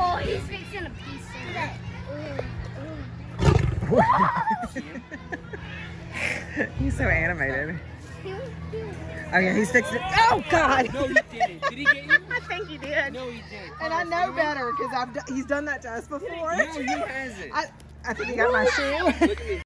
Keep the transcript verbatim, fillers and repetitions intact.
Oh, he's fixing a piece of that. He's so animated. Oh yeah, he's fixing it. Oh God! No, he didn't. Did he get you? I think he did. No, he didn't. And I know better because I've d he's done that to us before. No, he hasn't. I I think he got my shoe. Look at me.